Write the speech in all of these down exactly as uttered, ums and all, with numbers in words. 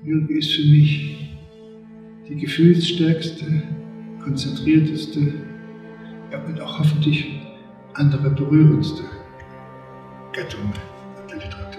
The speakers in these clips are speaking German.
Yoga ist für mich die gefühlsstärkste, konzentrierteste, ja, und auch hoffentlich andere berührendste Gattung der Literatur.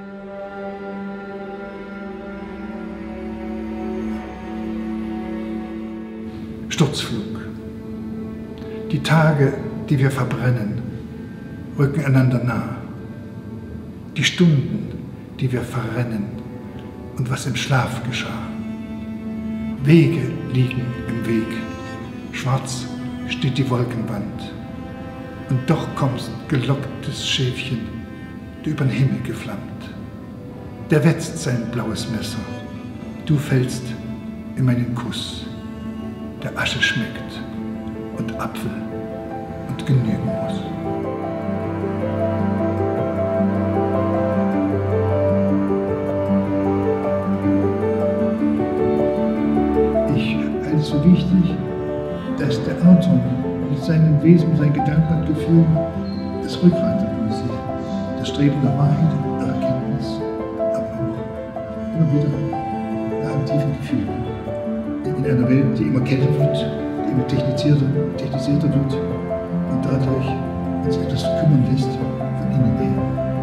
Sturzflug. Die Tage, die wir verbrennen, rücken einander nah. Die Stunden, die wir verrennen und was im Schlaf geschah. Wege liegen im Weg, schwarz steht die Wolkenwand. Und doch kommst, gelocktes Schäfchen, du übern Himmel geflammt. Der wetzt sein blaues Messer, du fällst in meinen Kuss. Der Asche schmeckt und Apfel und genügen muss. Ich halte es für wichtig, dass der Autor mit seinem Wesen, seinen Gedanken und Gefühlen das Rückgrat der Poesie, das Streben nach Wahrheit, nach Erkenntnis, aber auch immer wieder nach einem tiefen Gefühl. In einer Welt, die immer kälter wird, die immer technisierter, technisierter wird und dadurch uns etwas verkümmern lässt von innen her.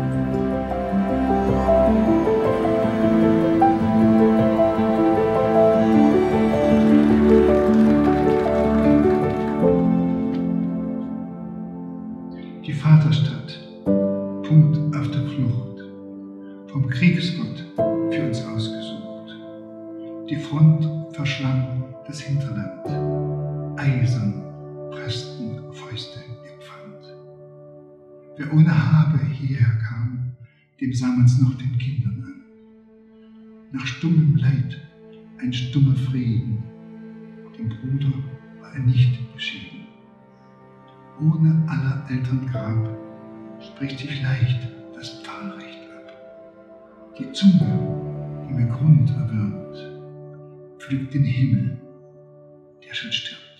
Die Vaterstadt, Punkt auf der Flucht, vom Kriegsgott für uns ausgesucht. Die Front verschlang das Hinterland, eisern pressten Fäuste im Pfand. Wer ohne Habe hierher kam, dem sah man's noch den Kindern an. Nach stummem Leid ein stummer Frieden, dem Bruder war er nicht beschieden. Ohne aller Eltern Grab spricht sich leicht das Pfahlrecht ab. Die Zunge, die mir Grund erwürmt, pflügt den Himmel, der schon stirbt.